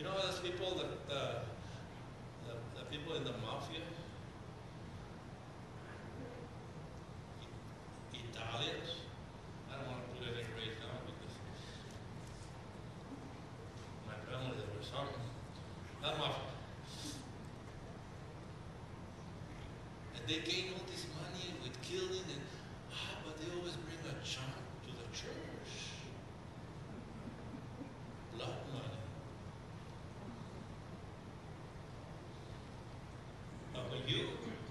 You know those people, the people in the mafia? Italians? I don't want to put any race down because my family, there were some. Not mafia. And they gain all this money with killing and but they always bring a child to the church. Blood money. But when you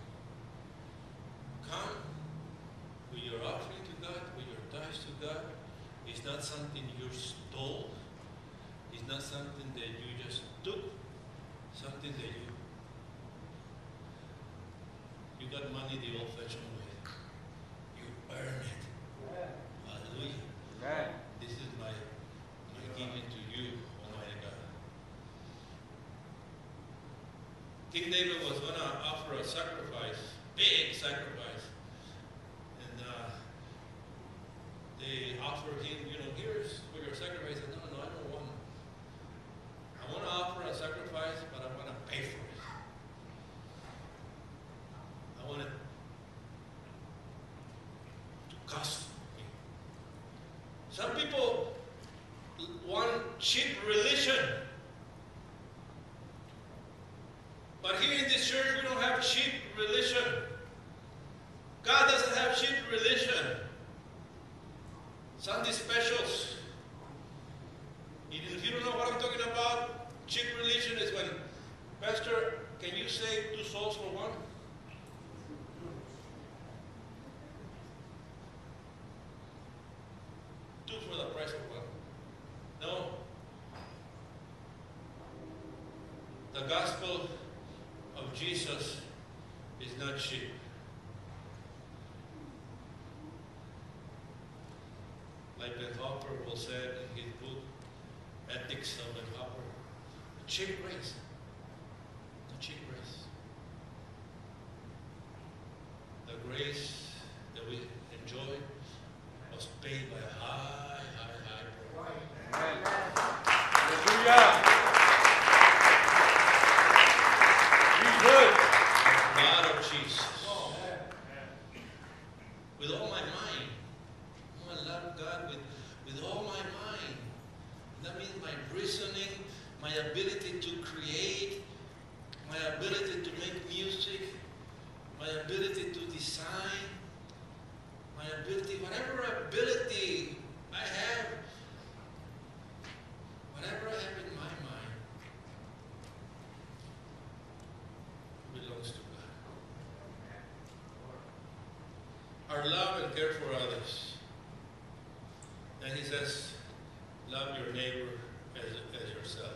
come with your offering to God, with your tithes to God, it's not something you stole. It's not something that you just took. Something that you got money the old-fashioned way. You earn it. Yeah. Hallelujah. Right. This is my giving to you, Almighty God. King David was going to offer a sacrifice, big sacrifice. And they offered him, here's for your sacrifice. He said, no, I don't want it. I want to offer a sacrifice, but I want to pay for it. I want it to cost me. Some people want cheap religion. But here in this church, we don't have cheap religion. God doesn't have cheap religion. Sunday specials. If you don't know what I'm talking about, cheap religion is when, Pastor, can you save 2 souls for one? Two for the price of one. No. The gospel of Jesus is not cheap. Like Ben Hopper will say in his book, Ethics of Ben Hopper, the cheap grace. The cheap grace. The grace that we enjoy was paid by a high price. Hallelujah. He's good. The blood of Jesus. With all my mind. I love God with all my mind. That means my reasoning, my ability to create, my ability to make music, my ability to design, my ability, whatever ability I have, whatever I have in my mind, belongs to God. Our love and care for others. And he says, love your neighbor as yourself.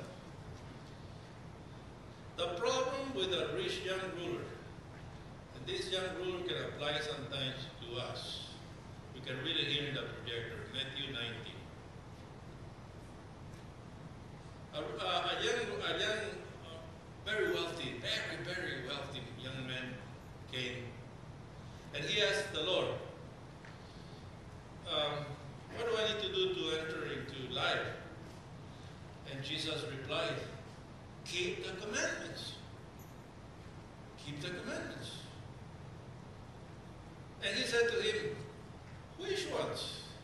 The problem with a rich young ruler, and this young ruler can apply sometimes to us. We can read it here in the projector, Matthew 19. A young, very wealthy young man came, and he asked the Lord, what do I need to do to enter into life? And Jesus replied, keep the commandments. Keep the commandments. And he said to him, which ones?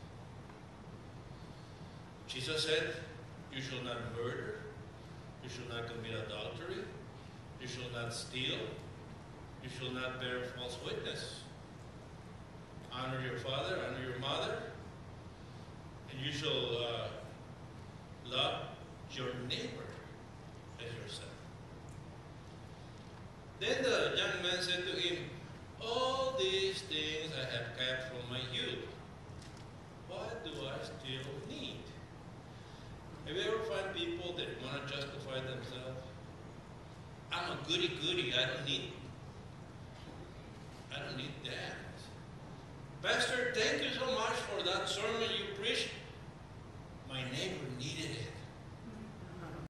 Jesus said, you shall not murder, you shall not commit adultery, you shall not steal, you shall not bear false witness. Honor your father, honor your mother, and you shall love your neighbor as yourself. Then the young man said to him, all these things I have kept from my youth. What do I still need? Have you ever found people that want to justify themselves? I'm a goody-goody. I don't need that. Pastor, thank you so much for that sermon you preached. My neighbor needed it.